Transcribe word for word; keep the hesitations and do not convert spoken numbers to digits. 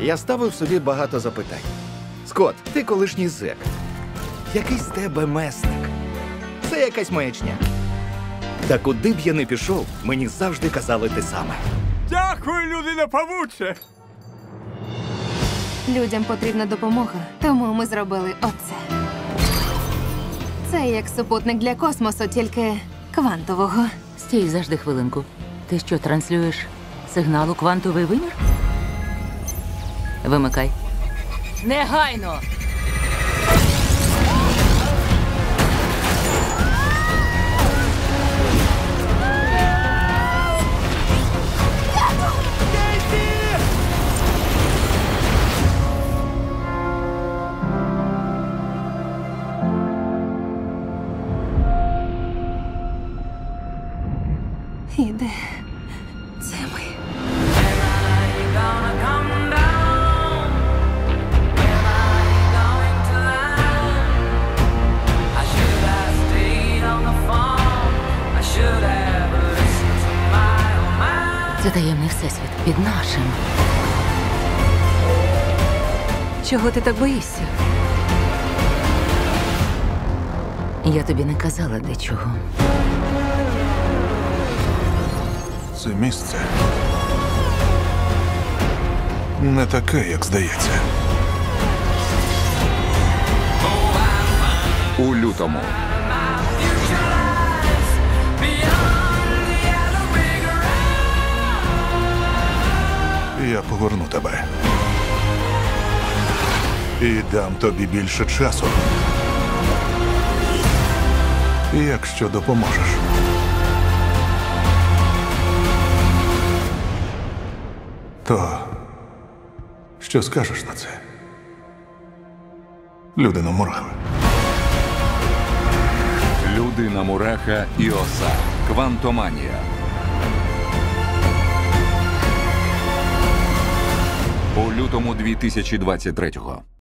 Я ставив собі багато запитань. Скотт, ти колишній зек. Який з тебе месник? Це якась маячня. Та куди б я не пішов, мені завжди казали те саме. Дякую, людина павуче! Людям потрібна допомога, тому ми зробили оце. Це як супутник для космосу, тільки квантового. Стій, завжди хвилинку. Ти що, транслюєш сигнал у квантовий вимір? Вимикай. Негайно! І де це ми? Це таємний всесвіт під нашим. Чого ти так боїшся? Я тобі не казала для чого. Це місце не таке, як здається. У лютому. Я поверну тебе. І дам тобі більше часу. Якщо допоможеш. То що скажеш на це? Людина мураха. Людина мураха і оса. Квантоманія. У лютому дві тисячі двадцять третього.